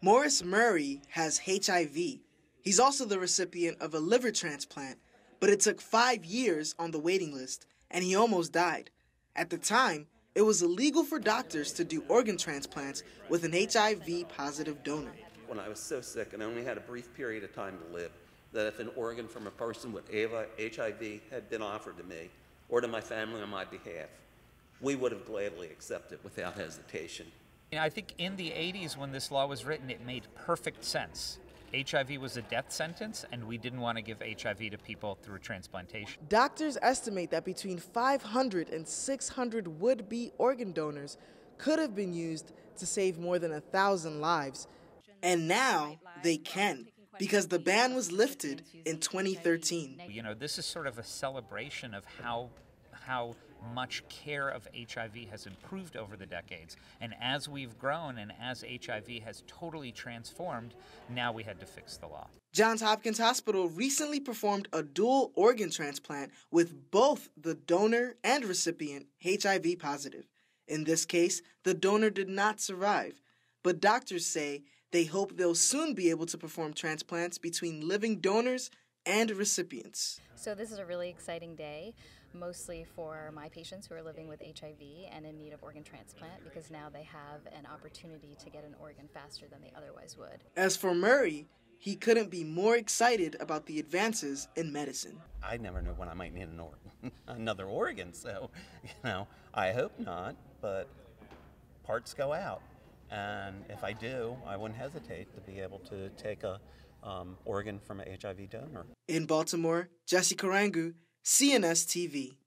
Morris Murray has HIV. He's also the recipient of a liver transplant, but it took 5 years on the waiting list, and he almost died. At the time, it was illegal for doctors to do organ transplants with an HIV-positive donor. When I was so sick and only had a brief period of time to live, that if an organ from a person with HIV had been offered to me or to my family on my behalf, we would have gladly accepted it without hesitation. I think in the 80s when this law was written, it made perfect sense. HIV was a death sentence, and we didn't want to give HIV to people through transplantation. Doctors estimate that between 500 and 600 would-be organ donors could have been used to save more than 1,000 lives. And now they can, because the ban was lifted in 2013. You know, this is sort of a celebration of how much care of HIV has improved over the decades. And as we've grown and as HIV has totally transformed, now we had to fix the law. Johns Hopkins Hospital recently performed a dual organ transplant with both the donor and recipient HIV positive. In this case, the donor did not survive, but doctors say they hope they'll soon be able to perform transplants between living donors and recipients. So this is a really exciting day, mostly for my patients who are living with HIV and in need of organ transplant, because now they have an opportunity to get an organ faster than they otherwise would. As for Murray, he couldn't be more excited about the advances in medicine. I never know when I might need an organ, another organ, so, I hope not, but parts go out. And if I do, I wouldn't hesitate to be able to take a organ from an HIV donor. In Baltimore, Jesse Karangu, CNS-TV.